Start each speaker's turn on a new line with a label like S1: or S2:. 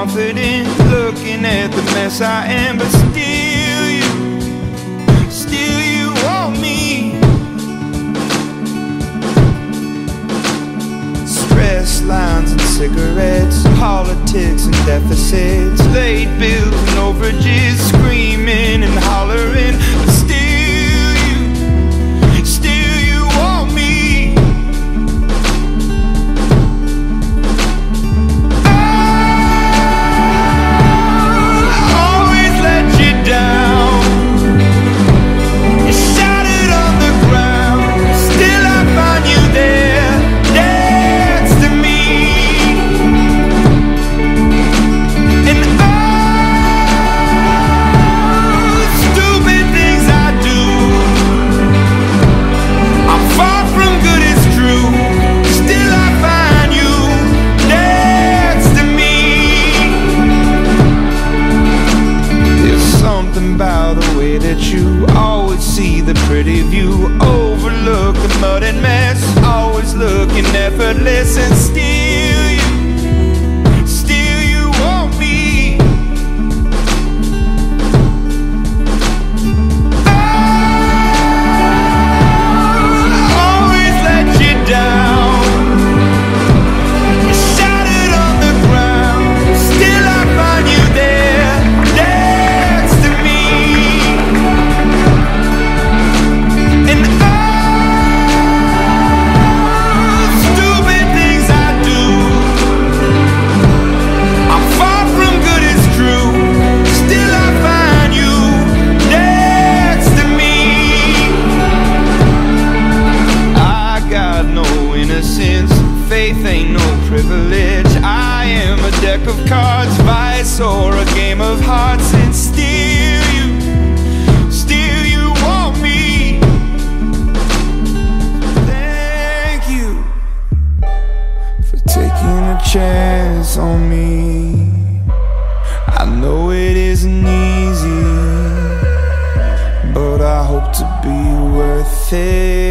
S1: confident, looking at the mess I am, but still you want me. Stress lines and cigarettes, politics and deficits, late bills and overages, screaming and hollering, but still you want me. I'll always let you down. You shattered on the ground, still I find you there next to me. And stupid things I do, I'm far from good, it's true, still I find you next to me. There's something about the way that you always see the pretty view, overlook the mud and mess, always looking effortless, and still you want me. I'll always let you down. You shattered on the ground, still I find you there next to me. And stupid things I do, I'm far from good, it's true, still I find you next to me. I got no innocence, faith ain't no privilege, I am a deck of cards, vice or a game of hearts, and still you want me. Thank you for taking a chance on me. I know it isn't easy, but I hope to be worth it.